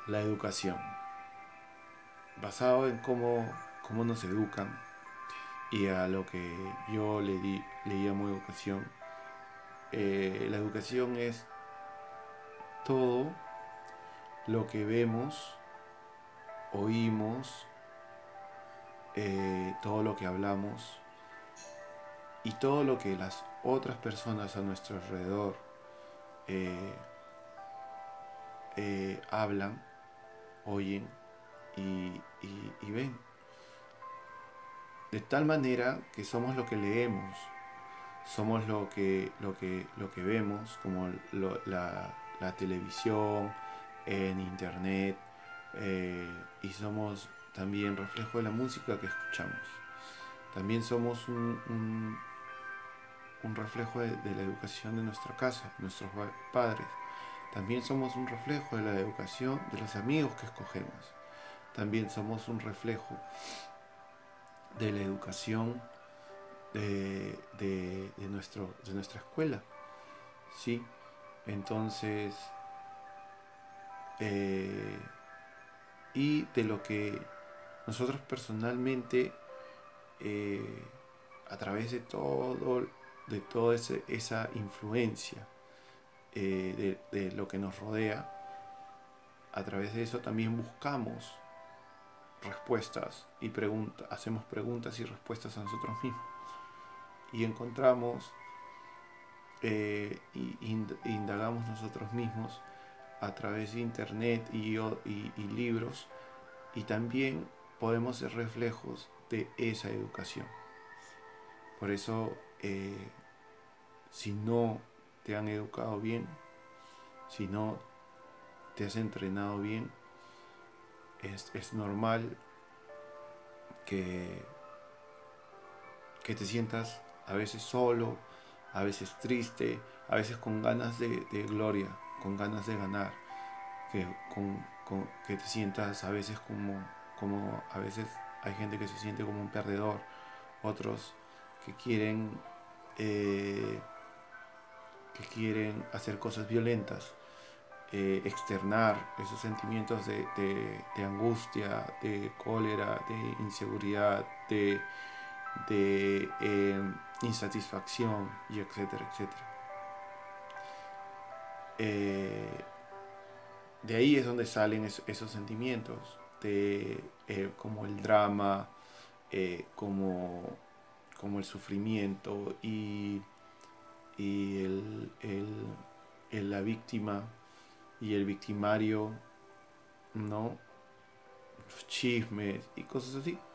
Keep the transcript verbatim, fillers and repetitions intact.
La educación, basado en cómo, cómo nos educan y a lo que yo le, di, le llamo educación. Eh, la educación es todo lo que vemos, oímos, eh, todo lo que hablamos y todo lo que las otras personas a nuestro alrededor eh, eh, hablan, oyen y, y, y ven. De tal manera que somos lo que leemos, somos lo que, lo que, lo que vemos, como lo, la, la televisión, en internet, eh, y somos también reflejo de la música que escuchamos. También somos un, un, un reflejo de, de la educación de nuestra casa, nuestros padres. También somos un reflejo de la educación de los amigos que escogemos. También somos un reflejo de la educación de, de, de, nuestro, de nuestra escuela. ¿Sí? Entonces, eh, y de lo que nosotros personalmente, eh, a través de todo, de toda ese, esa influencia eh, de, de lo que nos rodea, a través de eso también buscamos respuestas y preguntas, hacemos preguntas y respuestas a nosotros mismos y encontramos eh, y indagamos nosotros mismos a través de internet y, y, y libros, y también podemos ser reflejos de esa educación. Por eso, eh, si no te han educado bien, si no te has entrenado bien, es, es normal que, que te sientas a veces solo, a veces triste, a veces con ganas de, de gloria, con ganas de ganar, que, con, con, que te sientas a veces como, como, a veces hay gente que se siente como un perdedor, otros que quieren, eh, que quieren hacer cosas violentas, eh, externar esos sentimientos de, de, de angustia, de cólera, de inseguridad, de, de eh, insatisfacción, y etcétera, etcétera. Eh, de ahí es donde salen es, esos sentimientos, de, eh, como el drama, eh, como, como el sufrimiento y, y el, el, el, la víctima y el victimario, ¿no? Los chismes y cosas así.